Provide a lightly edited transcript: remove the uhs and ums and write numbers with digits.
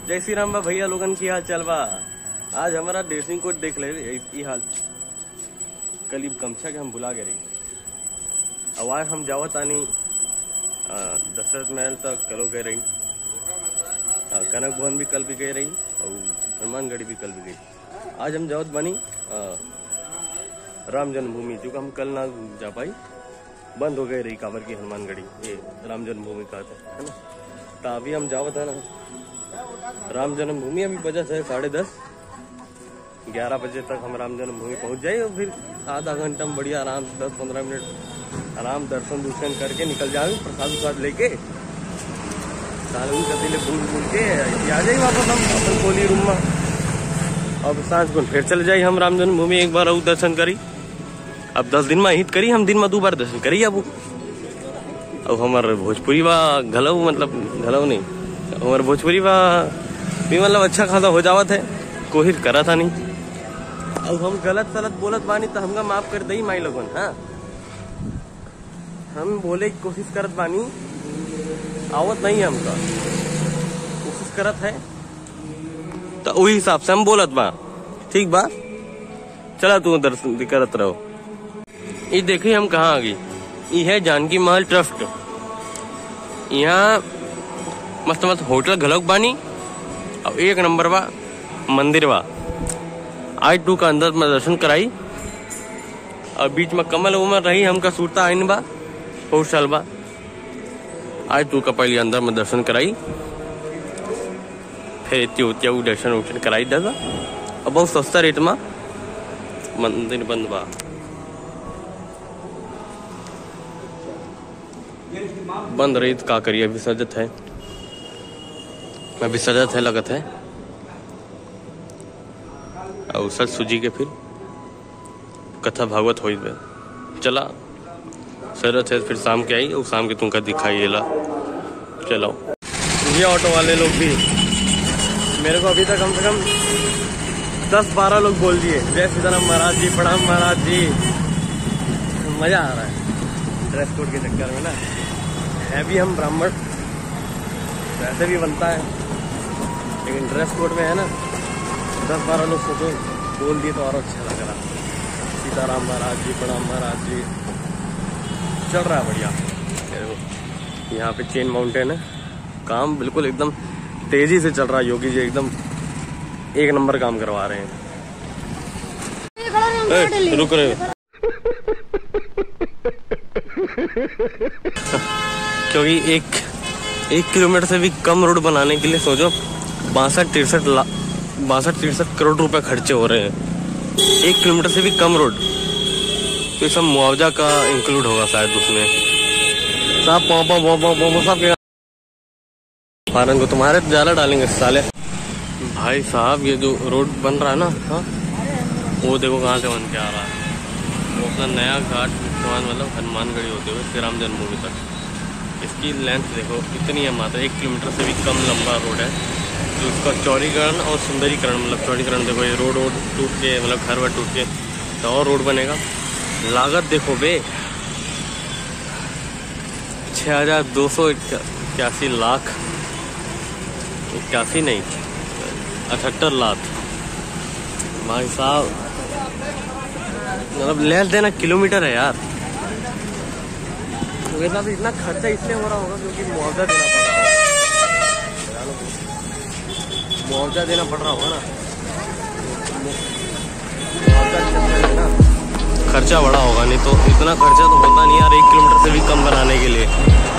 जय श्री राम बा भैया लोगन की हाल चल बा। आज हमारा ड्रेसिंग कोड देख ले ई हाल कल गमछा के हम भुला गए रही। अब आज हम जावत आनी दशरथ महल तक कलो गए रही, कनक भवन भी कल भी गए रही और हनुमानगढ़ी भी कल भी गई। आज हम जावत बनी राम जन्मभूमि, जो हम कल ना जा पाई, बंद हो गई रही काबर की हनुमानगढ़ी, ये राम जन्मभूमि का है ना। तो अभी हम जावत है ना राम जन्मभूमि। अभी बजा है 10:30, 11 बजे तक हम राम जन्मभूमि पहुंच जाए और फिर आधा घंटा में बढ़िया आराम 10-15 मिनट आराम दर्शन करके निकल जाए, प्रसाद लेके कतीले भूल के आ जाए वापस हम अपन कोली रूम में। अब सांझ को फिर चले जाए हम राम जन्मभूमि एक बार और दर्शन करी। अब 10 दिन में हित करी, हम दिन में 2 बार दर्शन करी। अब हमारे भोजपुरी बा घलऊ, मतलब घलऊ नहीं, हमारे भोजपुरी बा भी मतलब अच्छा खासा हो जावत है, कोशिश करा था नहीं। अब हम गलत सलत बोलत बानी तो हमका माफ कर दई माई लोगन। हाँ, हम बोले की कोशिश करत बानी, आवत नहीं हमका, कोशिश करत है तो वही हिसाब से हम बोलत बा। ठीक बा, चला तू दर्शन करत रहो। ये देखिए हम कहाँ आ गई, ये है जानकी महल ट्रस्ट। यहाँ मस्त मस्त होटल घलोक बानी और 1 नंबर बा मंदिर बा। आज तू का अंदर में दर्शन कराई और बीच में कमल उमल रही, हमका सूरता आइन बा बहुत साल बा। आज तू का पहले अंदर में दर्शन कराई, फिर इतनी दर्शन कराई दादा। और बहुत सस्ता रेट में मंदिर बंद बा। बंद रही तो का करिए, विसर्जित है, विसर्जित है लगत है। और सच सूजी के फिर कथा भागवत हो चला सरत है। फिर शाम के आई और शाम के तुमका दिखाई ला। चलो ये ऑटो वाले लोग भी मेरे को अभी तक कम से कम 10-12 लोग बोल दिए जय सीताराम महाराज जी, प्रणाम महाराज जी। मजा आ रहा है ड्रेस कोड के चक्कर में ना। है भी हम ब्राह्मण, वैसे भी बनता है, लेकिन ड्रेस कोड में है ना 10-12 लोग सोचो बोल दिए तो और अच्छा लग रहा। सीताराम महाराज जी, प्रणाम महाराज जी। चल रहा है बढ़िया। यहाँ पे चेन माउंटेन है, काम बिल्कुल एकदम तेजी से चल रहा है। योगी जी एकदम 1 नंबर काम करवा रहे हैं। रुक रहे क्योंकि 1 किलोमीटर से भी कम रोड बनाने के लिए सोचो 62-63 करोड़ रुपए खर्चे हो रहे हैं। 1 किलोमीटर से भी कम रोड, तो सब मुआवजा का इंक्लूड होगा शायद उसमें। साहब साहब के फारन को तुम्हारे जाला डालेंगे साले। भाई साहब ये जो रोड बन रहा है ना, हाँ, वो देखो कहाँ से बन के आ रहा है। वो अपना नया घाट मतलब हनुमानगढ़ी होते हुए श्री राम जन्मभूमि तक, इसकी लेंथ देखो इतनी है मात्र। 1 किलोमीटर से भी कम लंबा रोड है, जो उसका चौड़ीकरण और सुंदरीकरण, मतलब चौड़ीकरण देखो, ये रोड टूट के, मतलब घर वर टूट के तो और रोड बनेगा। लागत देखो बे 6,281 लाख, 81 नहीं 78 लाख भाई साहब। मतलब ले देना किलोमीटर है यार। तो इतना खर्चा इसलिए हो रहा होगा क्योंकि मुआवजा देना पड़ रहा होगा, मुआवजा देना पड़ रहा होगा ना। खर्चा बड़ा होगा, नहीं तो इतना खर्चा तो होता नहीं यार 1 किलोमीटर से भी कम बनाने के लिए।